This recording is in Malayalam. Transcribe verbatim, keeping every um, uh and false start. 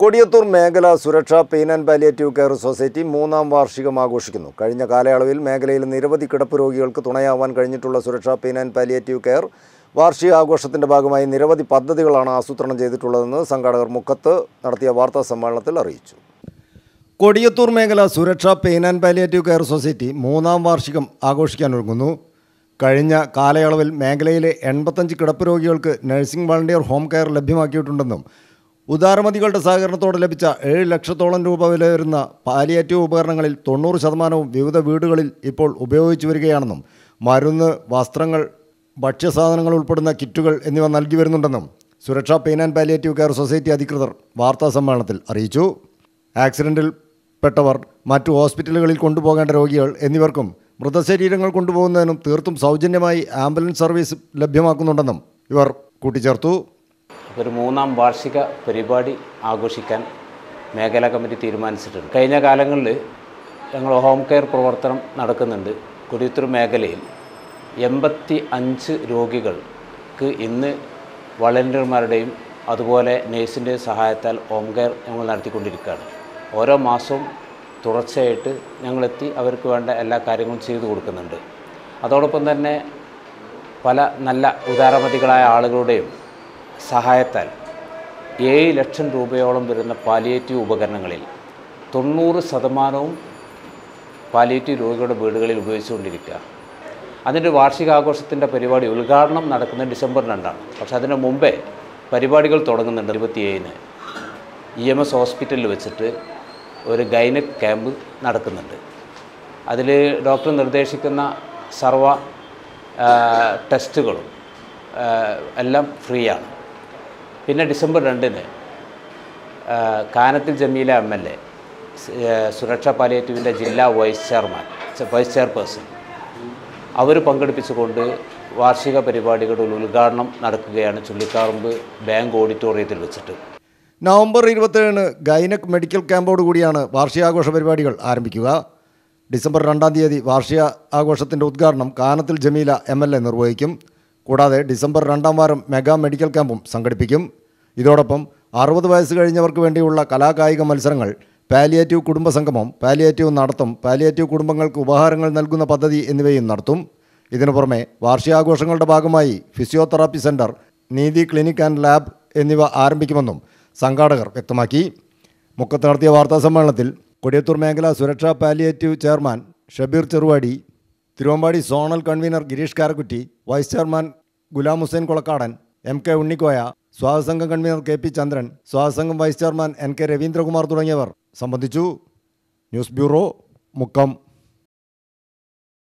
കൊടിയത്തൂർ മേഖല സുരക്ഷാ pain and palliative care society മൂന്നാം വാർഷികം ആഘോഷിക്കുന്നു. കഴിഞ്ഞ കാലയളവിൽ മേഖലയിൽ നിരവധി കിടപ്പ് രോഗികൾക്ക് തുണയാവാൻ കഴിഞ്ഞിട്ടുള്ള Suraksha pain and palliative care വാർഷികാഘോഷത്തിൻ്റെ ഭാഗമായി നിരവധി പദ്ധതികളാണ് ആസൂത്രണം ചെയ്തിട്ടുള്ളതെന്ന് സംഘാടകർ മുക്കത്ത് നടത്തിയ വാർത്താ സമ്മേളനത്തിൽ അറിയിച്ചു. കൊടിയത്തൂർ മേഖല സുരക്ഷാ pain and palliative care society മൂന്നാം വാർഷികം ആഘോഷിക്കാനൊരുങ്ങുന്നു. കഴിഞ്ഞ കാലയളവിൽ മേഖലയിലെ എൺപത്തഞ്ച് കിടപ്പ് രോഗികൾക്ക് നഴ്സിംഗ് വളണ്ടിയർ ഹോം കെയർ ലഭ്യമാക്കിയിട്ടുണ്ടെന്നും ഉദാരമതികളുടെ സഹകരണത്തോടെ ലഭിച്ച ഏഴ് ലക്ഷത്തോളം രൂപ വില വരുന്ന പാലിയേറ്റീവ് ഉപകരണങ്ങളിൽ തൊണ്ണൂറ് ശതമാനവും വിവിധ വീടുകളിൽ ഇപ്പോൾ ഉപയോഗിച്ചു വരികയാണെന്നും മരുന്ന്, വസ്ത്രങ്ങൾ, ഭക്ഷ്യസാധനങ്ങൾ ഉൾപ്പെടുന്ന കിറ്റുകൾ എന്നിവ നൽകി വരുന്നുണ്ടെന്നും Suraksha pain and palliative care society അധികൃതർ വാർത്താ സമ്മേളനത്തിൽ അറിയിച്ചു. ആക്സിഡൻറ്റിൽ പെട്ടവർ, മറ്റു ഹോസ്പിറ്റലുകളിൽ കൊണ്ടുപോകേണ്ട രോഗികൾ എന്നിവർക്കും മൃതശരീരങ്ങൾ കൊണ്ടുപോകുന്നതിനും തീർത്തും സൗജന്യമായി ആംബുലൻസ് സർവീസ് ലഭ്യമാക്കുന്നുണ്ടെന്നും ഇവർ കൂട്ടിച്ചേർത്തു. ഒരു മൂന്നാം വാർഷിക പരിപാടി ആഘോഷിക്കാൻ മേഖലാ കമ്മിറ്റി തീരുമാനിച്ചിട്ടുണ്ട്. കഴിഞ്ഞ കാലങ്ങളിൽ ഞങ്ങൾ ഹോം കെയർ പ്രവർത്തനം നടക്കുന്നുണ്ട്. കൊടിയത്തൂർ മേഖലയിൽ എൺപത്തി അഞ്ച് രോഗികൾക്ക് ഇന്ന് വളണ്ടിയർമാരുടെയും അതുപോലെ നേഴ്സിൻ്റെയും സഹായത്താൽ ഹോം കെയർ ഞങ്ങൾ നടത്തിക്കൊണ്ടിരിക്കുകയാണ്. ഓരോ മാസവും തുടർച്ചയായിട്ട് ഞങ്ങളെത്തി അവർക്ക് വേണ്ട എല്ലാ കാര്യങ്ങളും ചെയ്തു കൊടുക്കുന്നുണ്ട്. അതോടൊപ്പം തന്നെ പല നല്ല ഉദാരമതികളായ ആളുകളുടെയും സഹായത്താൽ ഏഴ് ലക്ഷം രൂപയോളം വരുന്ന പാലിയേറ്റീവ് ഉപകരണങ്ങളിൽ തൊണ്ണൂറ് ശതമാനവും പാലിയേറ്റീവ് രോഗികളുടെ വീടുകളിൽ ഉപയോഗിച്ചുകൊണ്ടിരിക്കുക. അതിൻ്റെ വാർഷികാഘോഷത്തിൻ്റെ പരിപാടി ഉദ്ഘാടനം നടക്കുന്നത് ഡിസംബർ രണ്ടാണ്. പക്ഷേ അതിന് മുമ്പേ പരിപാടികൾ തുടങ്ങുന്നുണ്ട്. ഇരുപത്തിയേഴിന് ഇ എം എസ് ഹോസ്പിറ്റലിൽ വെച്ചിട്ട് ഒരു ഗൈനക് ക്യാമ്പ് നടക്കുന്നുണ്ട്. അതിൽ ഡോക്ടർ നിർദ്ദേശിക്കുന്ന സർവ ടെസ്റ്റുകളും എല്ലാം ഫ്രീ ആണ്. പിന്നെ ഡിസംബർ രണ്ടിന് Kanathil Jameela M L A, Suraksha പാലിയേറ്റീവിൻ്റെ ജില്ലാ വൈസ് ചെയർമാൻ വൈസ് ചെയർപേഴ്സൺ അവർ പങ്കെടുപ്പിച്ചുകൊണ്ട് വാർഷിക പരിപാടികളുടെ ഉദ്ഘാടനം നടക്കുകയാണ് ചുള്ളിക്കാറുമ്പ് ബാങ്ക് ഓഡിറ്റോറിയത്തിൽ വെച്ചിട്ട്. നവംബർ ഇരുപത്തേഴിന് ഗൈനക് മെഡിക്കൽ ക്യാമ്പോട് കൂടിയാണ് വാർഷികാഘോഷ പരിപാടികൾ ആരംഭിക്കുക. ഡിസംബർ രണ്ടാം തീയതി വാർഷിക ആഘോഷത്തിൻ്റെ ഉദ്ഘാടനം Kanathil Jameela M L A നിർവഹിക്കും. കൂടാതെ ഡിസംബർ രണ്ടാം വാരം മെഗാ മെഡിക്കൽ ക്യാമ്പും സംഘടിപ്പിക്കും. ഇതോടൊപ്പം അറുപത് വയസ്സ് കഴിഞ്ഞവർക്ക് വേണ്ടിയുള്ള കലാകായിക മത്സരങ്ങൾ, പാലിയേറ്റീവ് കുടുംബ സംഗമം, പാലിയേറ്റീവ് നടത്തം, പാലിയേറ്റീവ് കുടുംബങ്ങൾക്ക് ഉപഹാരങ്ങൾ നൽകുന്ന പദ്ധതി എന്നിവയും നടത്തും. ഇതിനു പുറമെ വാർഷികാഘോഷങ്ങളുടെ ഭാഗമായി physiotherapy centre, Neethi clinic and lab എന്നിവ ആരംഭിക്കുമെന്നും സംഘാടകർ വ്യക്തമാക്കി. മുക്കത്ത് നടത്തിയ വാർത്താ സമ്മേളനത്തിൽ കൊടിയത്തൂർ മേഖല Suraksha palliative chairman Shabeer Cheruvadi, Thiruvambady zonal convener Girish Karakkutty, vice chairman Ghulam Hussain Kolakkadan, M K Unnikkoya, സ്വാഗതസംഘം കൺവീനർ കെ പി ചന്ദ്രൻ, സ്വാഗതസംഘം vice chairman N K Raveendrakumar തുടങ്ങിയവർ സംബന്ധിച്ചു. News bureau, Mukkam.